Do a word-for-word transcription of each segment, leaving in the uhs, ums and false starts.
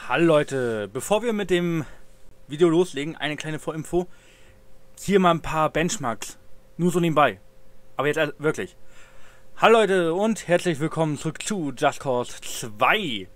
Hallo Leute, bevor wir mit dem Video loslegen, eine kleine Vorinfo. Hier mal ein paar Benchmarks, nur so nebenbei. Aber jetzt wirklich. Hallo Leute und herzlich willkommen zurück zu Just Cause zwei.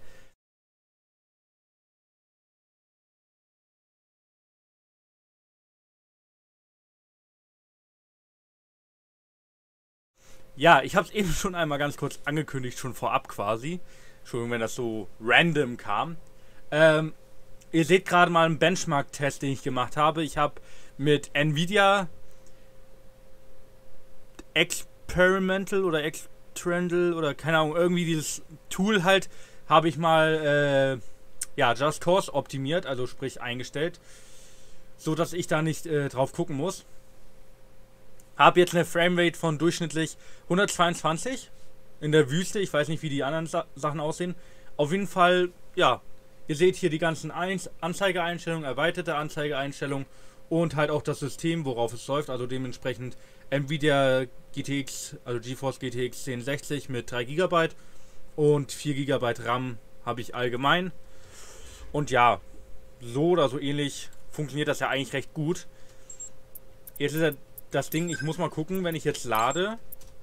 Ja, ich habe es eben schon einmal ganz kurz angekündigt, schon vorab quasi. Entschuldigung, wenn das so random kam. Ähm, ihr seht gerade mal einen Benchmark-Test, den ich gemacht habe. Ich habe mit Nvidia Experimental oder Extrendal oder keine Ahnung, irgendwie dieses Tool halt, habe ich mal äh, ja, Just Cause optimiert, also sprich eingestellt, so dass ich da nicht äh, drauf gucken muss. Habe jetzt eine Framerate von durchschnittlich hundertzweiundzwanzig in der Wüste. Ich weiß nicht, wie die anderen Sa Sachen aussehen. Auf jeden Fall, ja, ihr seht hier die ganzen Anzeigeeinstellungen, erweiterte Anzeigeeinstellungen und halt auch das System, worauf es läuft. Also dementsprechend Nvidia G T X, also GeForce G T X zehn sechzig mit drei Gigabyte und vier Gigabyte RAM habe ich allgemein. Und ja, so oder so ähnlich funktioniert das ja eigentlich recht gut. Jetzt ist ja das Ding, ich muss mal gucken, wenn ich jetzt lade,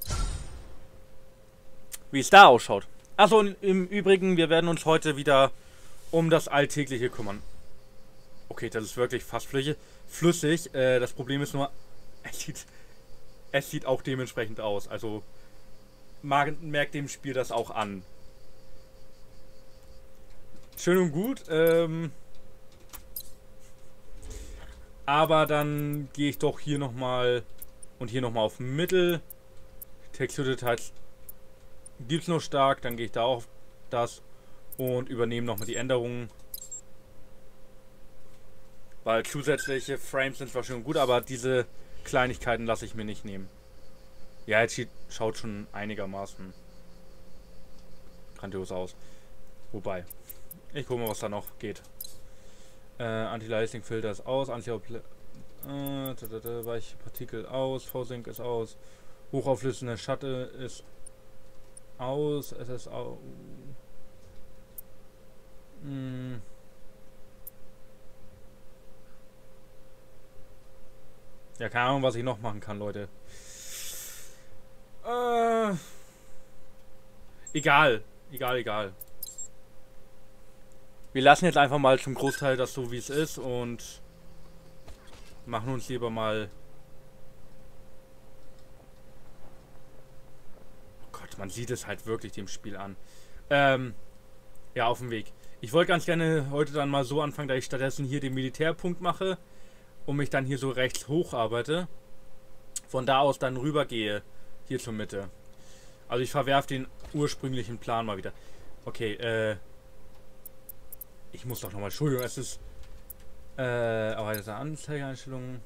wie es da ausschaut. Achso, und im Übrigen, wir werden uns heute wieder um das Alltägliche kümmern. Okay, das ist wirklich fast flüssig. Äh, das Problem ist nur, es sieht, es sieht auch dementsprechend aus. Also, man merkt dem Spiel das auch an. Schön und gut. Ähm, aber dann gehe ich doch hier nochmal und hier nochmal auf Mittel. Texturdetails gibt es nur stark. Dann gehe ich da auf das und übernehme nochmal die Änderungen. Weil zusätzliche Frames sind zwar schön gut, aber diese Kleinigkeiten lasse ich mir nicht nehmen. Ja, jetzt schaut schon einigermaßen grandios aus. Wobei, ich gucke mal, was da noch geht. Äh, Anti-Liasing-Filter ist aus, anti äh, weiche Partikel aus, V-Sync ist aus, hochauflösende Schatten ist aus, es ist auch. Hm. Ja, keine Ahnung, was ich noch machen kann, Leute. Äh, egal, egal, egal. Wir lassen jetzt einfach mal zum Großteil das so, wie es ist und machen uns lieber mal... Oh Gott, man sieht es halt wirklich dem Spiel an. Ähm, ja, auf dem Weg. Ich wollte ganz gerne heute dann mal so anfangen, dass ich stattdessen hier den Militärpunkt mache und mich dann hier so rechts hoch arbeite. Von da aus dann rüber gehe, hier zur Mitte. Also ich verwerfe den ursprünglichen Plan mal wieder. Okay, äh... Ich muss doch nochmal, Entschuldigung, es ist äh, erweiterte Anzeigeeinstellungen.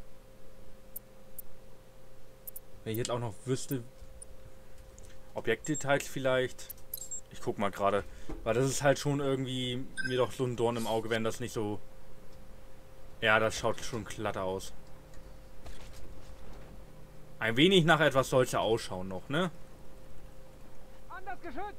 Wenn ich jetzt auch noch wüsste, Objektdetails vielleicht. Ich guck mal gerade, weil das ist halt schon irgendwie mir doch so ein Dorn im Auge, wenn das nicht so... Ja, das schaut schon glatter aus. Ein wenig nach etwas soll es ja ausschauen noch, ne? Anders geschützt!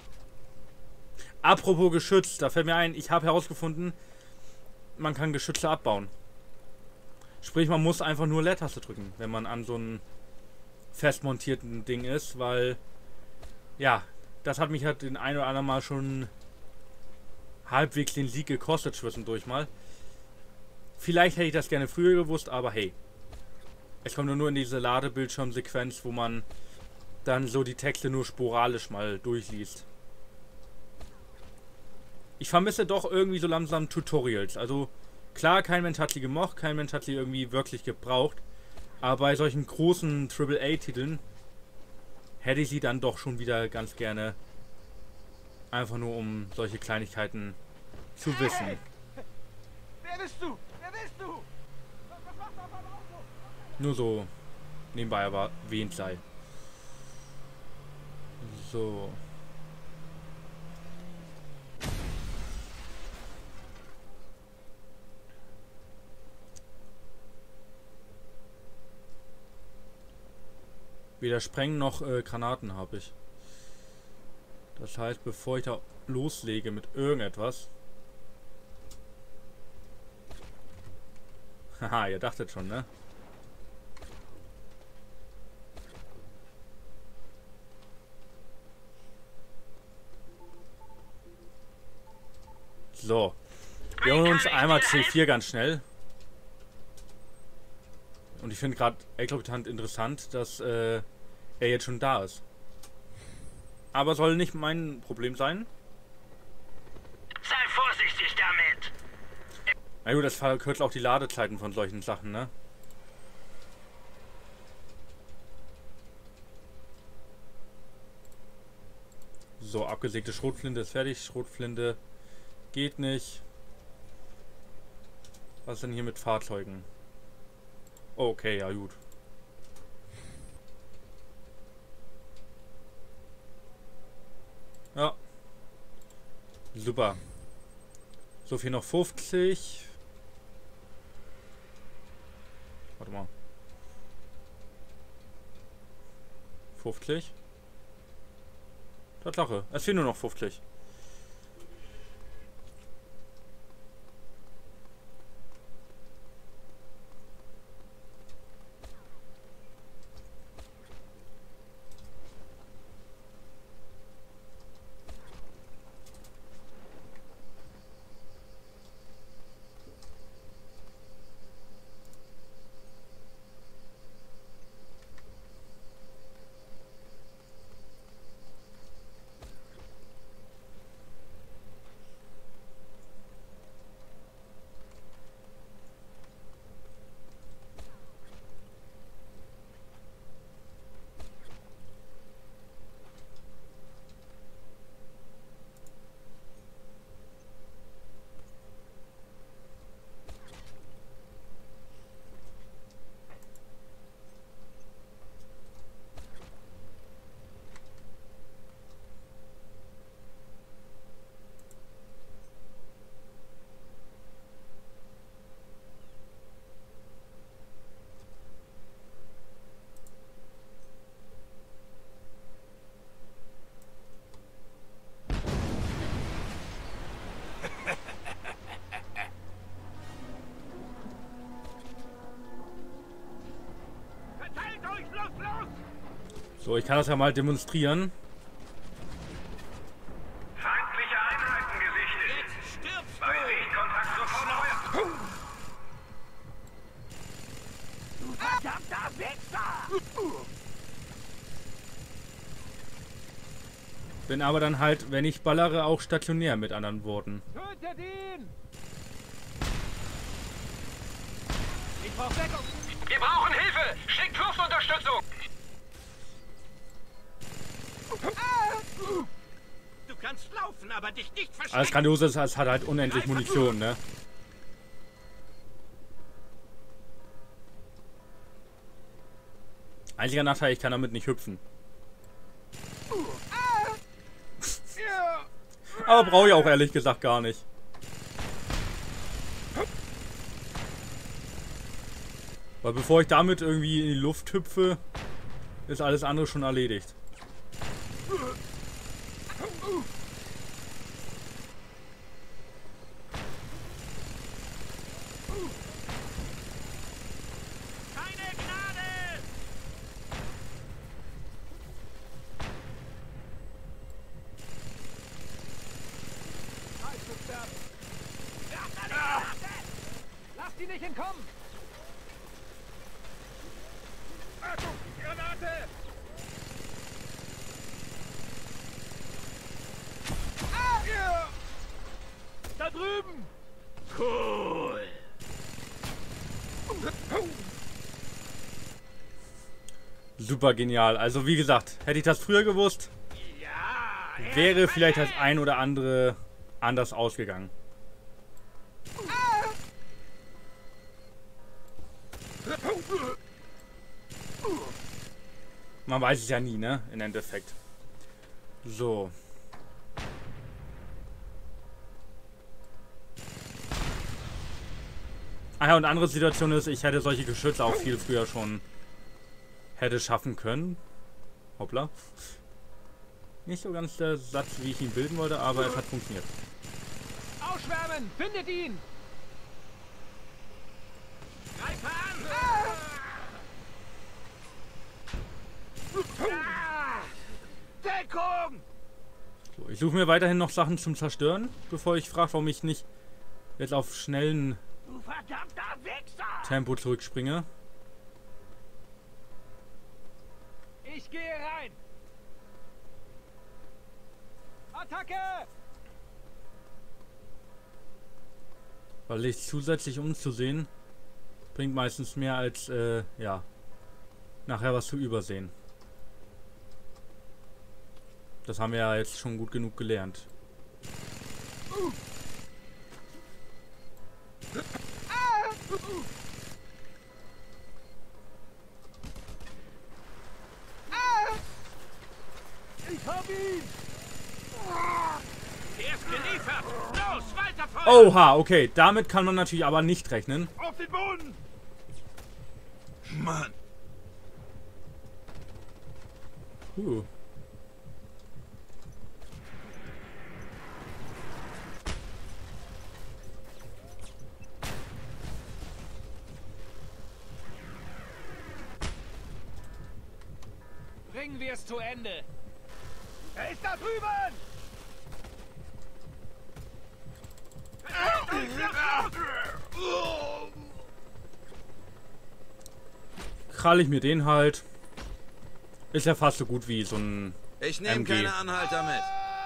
Apropos Geschütz, da fällt mir ein, ich habe herausgefunden, man kann Geschütze abbauen. Sprich, man muss einfach nur Leertaste drücken, wenn man an so einem fest montierten Ding ist, weil, ja, das hat mich halt den ein oder anderen Mal schon halbwegs den Sieg gekostet zwischendurch mal. Vielleicht hätte ich das gerne früher gewusst, aber hey. Es kommt nur in diese Ladebildschirmsequenz, wo man dann so die Texte nur sporadisch mal durchliest. Ich vermisse doch irgendwie so langsam Tutorials. Also klar, kein Mensch hat sie gemocht, kein Mensch hat sie irgendwie wirklich gebraucht. Aber bei solchen großen Triple A Titeln hätte ich sie dann doch schon wieder ganz gerne. Einfach nur um solche Kleinigkeiten zu wissen. Hey! Wer bist du? Wer bist du? Was machst du auf meinem Auto? Nur so nebenbei aber erwähnt sei. So. Weder Sprengen noch äh, Granaten habe ich. Das heißt, bevor ich da loslege mit irgendetwas, Haha, ihr dachtet schon, ne? So. Wir holen uns einmal C vier ganz schnell. Und ich finde gerade eklatant interessant, dass äh, er jetzt schon da ist. Aber soll nicht mein Problem sein. Sei vorsichtig damit. Na gut, das verkürzt auch die Ladezeiten von solchen Sachen, ne? So, abgesägte Schrotflinte ist fertig. Schrotflinte geht nicht. Was ist denn hier mit Fahrzeugen? Okay, ja gut. Ja. Super. So viel noch fünfzig. Warte mal. fünfzig. Tatsache. Es fehlen nur noch fünfzig. So, ich kann das ja mal demonstrieren. Feindliche Einheiten gesichtet. Jetzt stirbst du. Bei Sichtkontakt sofort Feuer. Du verdammter Wichser! Bin aber dann halt, wenn ich ballere, auch stationär, mit anderen Worten. Tötet ihn! Ich brauch Deckung! Wir brauchen Hilfe! Schickt Luftunterstützung! Du kannst laufen, aber dich nicht verstecken. Alles Grandiose ist, es hat halt unendlich Munition, ne? Einziger Nachteil, ich kann damit nicht hüpfen. Aber brauche ich auch ehrlich gesagt gar nicht. Weil bevor ich damit irgendwie in die Luft hüpfe, ist alles andere schon erledigt. Keine Gnade! Lass die nicht entkommen! Achtung, Granate! Da drüben! Cool! Super genial. Also wie gesagt, hätte ich das früher gewusst, Ja! wäre vielleicht das ein oder andere anders ausgegangen. Man weiß es ja nie, ne? Im Endeffekt. So. Ah ja, und andere Situation ist, ich hätte solche Geschütze auch viel früher schon hätte schaffen können. Hoppla. Nicht so ganz der Satz, wie ich ihn bilden wollte, aber es hat funktioniert. Ausschwärmen! Findet ihn! Deckung! So, ich suche mir weiterhin noch Sachen zum Zerstören, bevor ich frage, warum ich nicht jetzt auf schnellen Du verdammter Wichser! Tempo zurückspringe. Ich gehe rein! Attacke! Weil ich zusätzlich umzusehen, bringt meistens mehr als, äh, ja, nachher was zu übersehen. Das haben wir ja jetzt schon gut genug gelernt. Ich hab ihn! Er ist geliefert! Los, weiter vor! Oha, okay, damit kann man natürlich aber nicht rechnen. Auf den Boden! Mann! Uh. Bringen wir es zu Ende! Er ist da drüben! Krall ich mir den halt. Ist ja fast so gut wie so ein Ich nehme M G. keine Anhalter mit.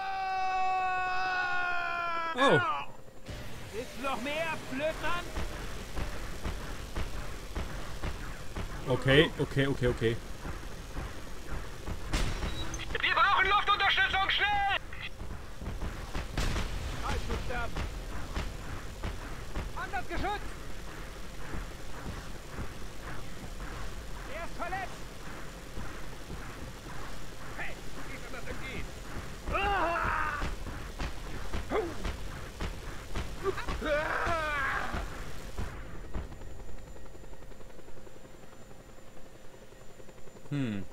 Oh, Willst du noch mehr, Blödmann? okay, okay, okay, okay. Wir brauchen Luftunterstützung, schnell! Halt zu sterben! An das Geschütz! Er ist verletzt! Hey, wie ist das M G? Ah! Hm.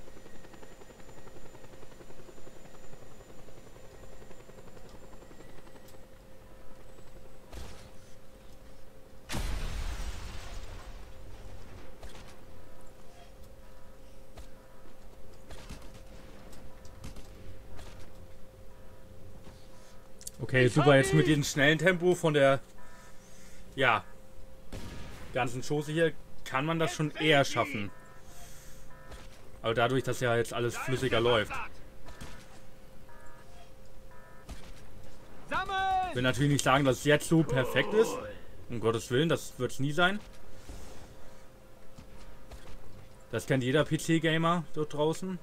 Okay, super, jetzt mit diesem schnellen Tempo von der, ja, ganzen Chose hier kann man das schon eher schaffen. Aber dadurch, dass ja jetzt alles flüssiger läuft. Sammeln! Ich will natürlich nicht sagen, dass es jetzt so perfekt ist. Um Gottes Willen, das wird es nie sein. Das kennt jeder P C-Gamer dort draußen.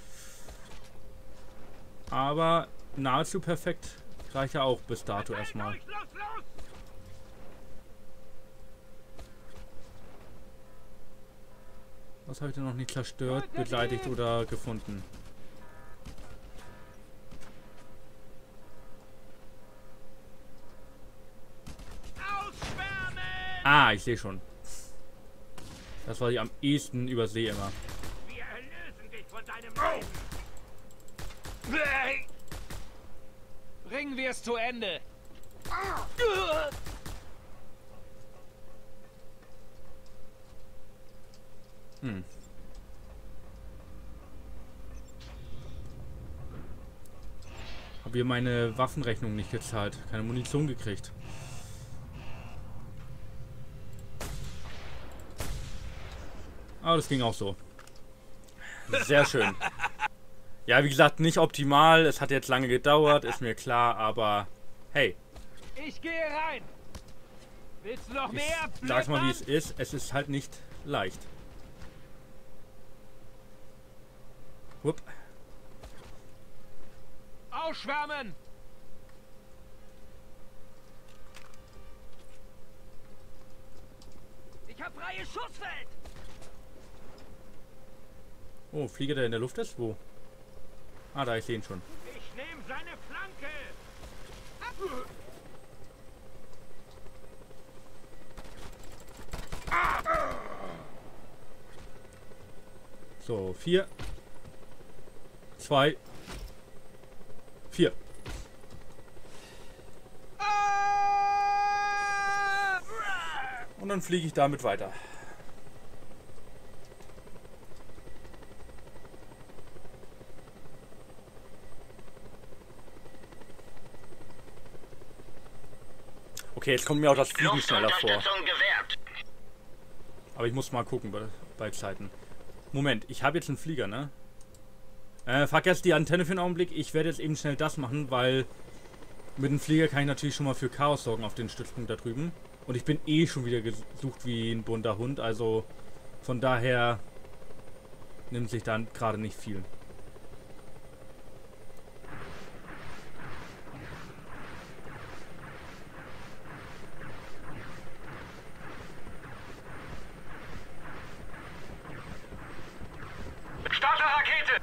Aber nahezu perfekt reicht ja auch bis dato erstmal. Los, los! Was habe ich denn noch nicht zerstört, beseitigt oder gefunden? Ausschwärmen! Ah, ich sehe schon. Das, was ich am ehesten übersehe immer. Wir erlösen dich von deinem Leiden! Bringen wir es zu Ende! Hm. Hab hier meine Waffenrechnung nicht gezahlt. Keine Munition gekriegt. Aber das ging auch so. Sehr schön. Ja, wie gesagt, nicht optimal. Es hat jetzt lange gedauert, ist mir klar, aber hey. Ich gehe rein! Willst du noch mehr, Ich sag's mal, wie es Blödmann? ist. Es ist halt nicht leicht. Hup. Ausschwärmen! Ich hab freies Schussfeld! Oh, Flieger, der in der Luft ist? Wo? Ah, da, ich sehe ihn schon. Ich nehme seine Flanke! So, vier. Zwei. Vier. Und dann fliege ich damit weiter. Okay, jetzt kommt mir auch das Fliegen schneller vor. Luftunterstützung gewährt. Aber ich muss mal gucken bei, bei Zeiten. Moment, ich habe jetzt einen Flieger, ne? Äh, vergesst die Antenne für einen Augenblick. Ich werde jetzt eben schnell das machen, weil mit dem Flieger kann ich natürlich schon mal für Chaos sorgen auf den Stützpunkt da drüben. Und ich bin eh schon wieder gesucht wie ein bunter Hund, also von daher nimmt sich dann gerade nicht viel. Starte Rakete!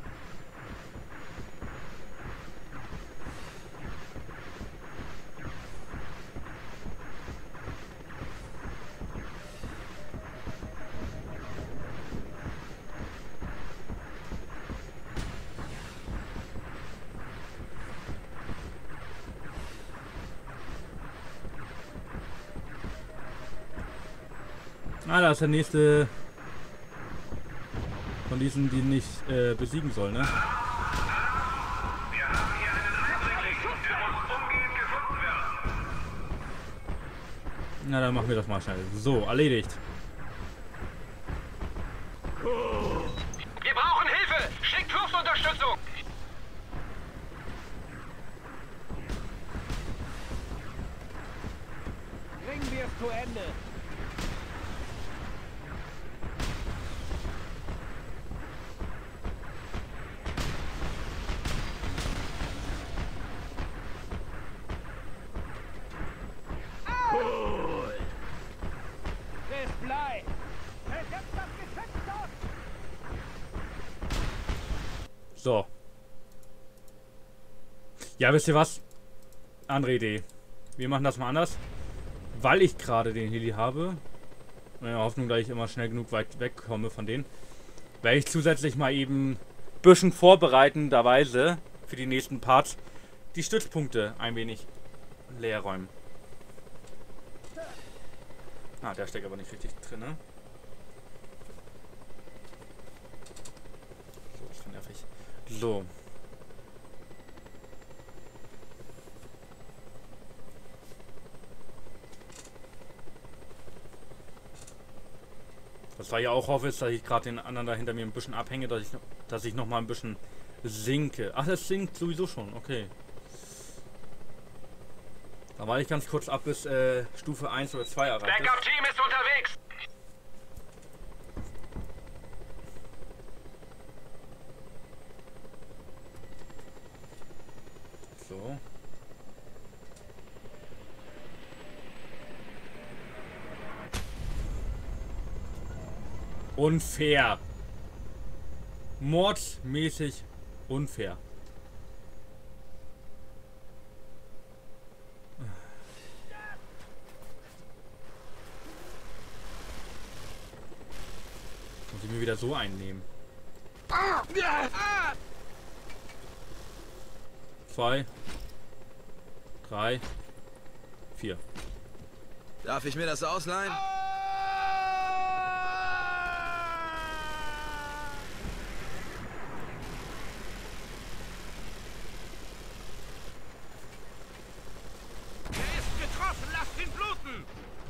Ah, da ist der nächste von diesen, die nicht äh, besiegen soll, ne? Wir haben hier einen Eindringling. Der muss umgehend gefunden werden. Na, dann machen wir das mal schnell. So, erledigt. Wir brauchen Hilfe! Schickt Luftunterstützung! Bringen wir es zu Ende. Es bleibt. Es gibt das Geschütz dort. So. Ja, wisst ihr was? Andere Idee. Wir machen das mal anders. Weil ich gerade den Heli habe, in der Hoffnung, dass ich immer schnell genug weit wegkomme von denen, werde ich zusätzlich mal eben ein bisschen vorbereitenderweise für die nächsten Parts die Stützpunkte ein wenig leer räumen. Ah, der steckt aber nicht richtig drin, ne? So, das ist nervig. So. Was war ja auch hoffe, ist, dass ich gerade den anderen da hinter mir ein bisschen abhänge, dass ich, dass ich noch mal ein bisschen sinke. Ach, das sinkt sowieso schon, okay. Da war ich ganz kurz ab, bis äh, Stufe eins oder zwei erreicht ist. Backup-Team ist unterwegs! So. Unfair. Mordmäßig unfair. Muss ich mir wieder so einnehmen. Zwei. Drei. Vier. Darf ich mir das ausleihen? Er ist getroffen! Lasst ihn bluten!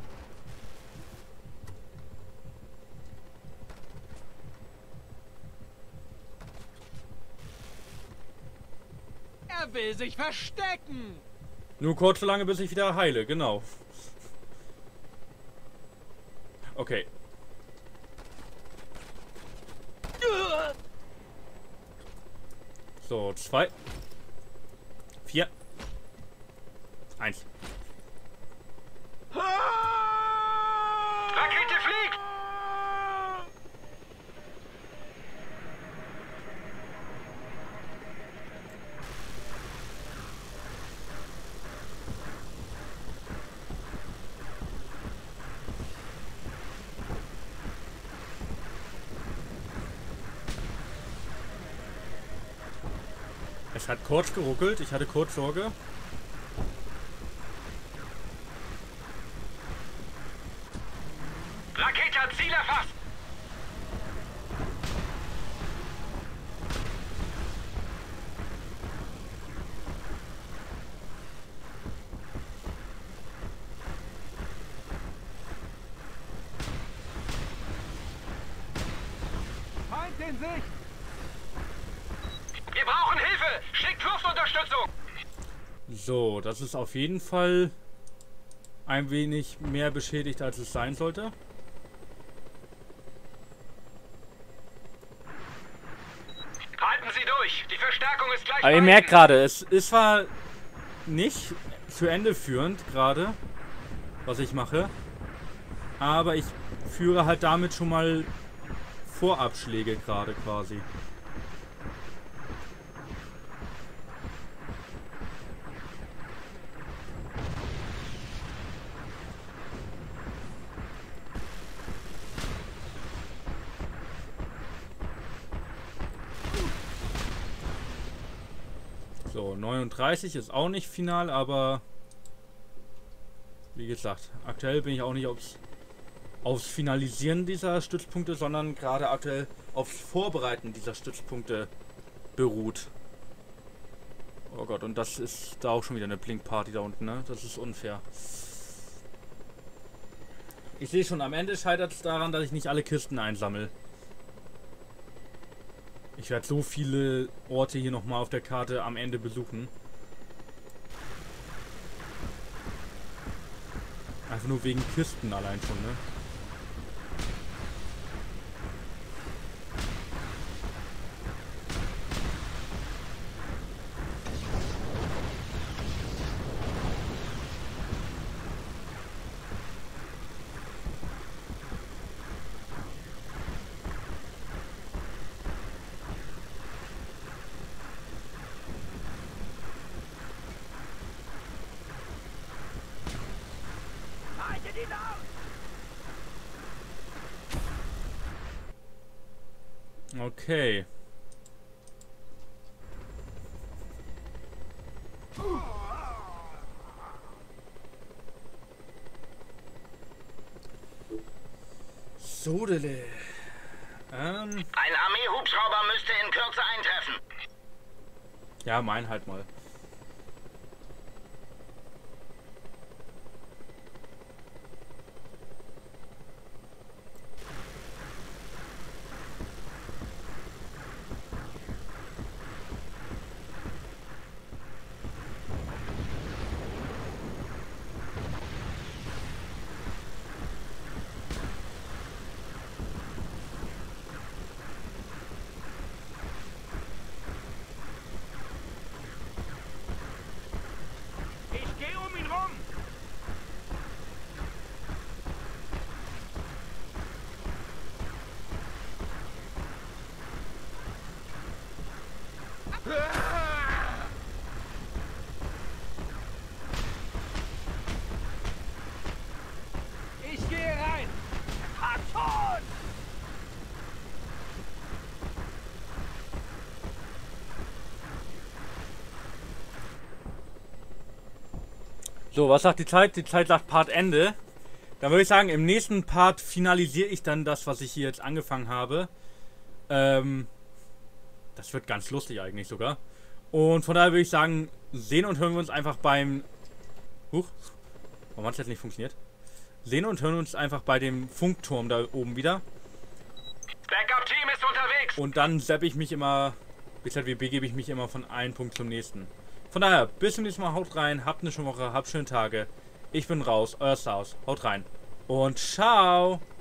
Er will sich verstecken. Nur kurz so lange, bis ich wieder heile, genau. Okay. So, zwei. Vier. Eins. Rakete fliegt! Es hat kurz geruckelt, ich hatte kurz Sorge. Rakete hat Ziel erfasst! in Sicht! Wir brauchen Hilfe! Schickt Luftunterstützung! So, das ist auf jeden Fall ein wenig mehr beschädigt, als es sein sollte. Halten Sie durch! Die Verstärkung ist gleich. Aber ihr bei merkt Ihnen. gerade, es ist zwar nicht zu Ende führend gerade, was ich mache, aber ich führe halt damit schon mal Vorabschläge gerade quasi. So, neununddreißig ist auch nicht final, aber wie gesagt, aktuell bin ich auch nicht aufs, aufs Finalisieren dieser Stützpunkte, sondern gerade aktuell aufs Vorbereiten dieser Stützpunkte beruht. Oh Gott, und das ist da auch schon wieder eine Blinkparty da unten, ne? Das ist unfair. Ich sehe schon, am Ende scheitert es daran, dass ich nicht alle Kisten einsammle. Ich werde so viele Orte hier nochmal auf der Karte am Ende besuchen. Einfach nur wegen Kisten allein schon, ne? Haltet ihn aus! Okay. Sodele. Ähm, Ein Armeehubschrauber müsste in Kürze eintreffen. ja, mein halt mal. Ich gehe um ihn rum! Ich gehe rein! Harton! So, was sagt die Zeit? Die Zeit sagt Part Ende. Dann würde ich sagen, im nächsten Part finalisiere ich dann das, was ich hier jetzt angefangen habe. Ähm, das wird ganz lustig eigentlich sogar. Und von daher würde ich sagen, sehen und hören wir uns einfach beim... Huch, warum hat es jetzt nicht funktioniert? Sehen und hören uns einfach bei dem Funkturm da oben wieder. Backup-Team ist unterwegs. Und dann zappe ich mich immer, beziehungsweise begebe ich mich immer von einem Punkt zum nächsten. Von daher, bis zum nächsten Mal, haut rein, habt eine schöne Woche, habt schöne Tage. Ich bin raus, euer Stars, haut rein. Und ciao!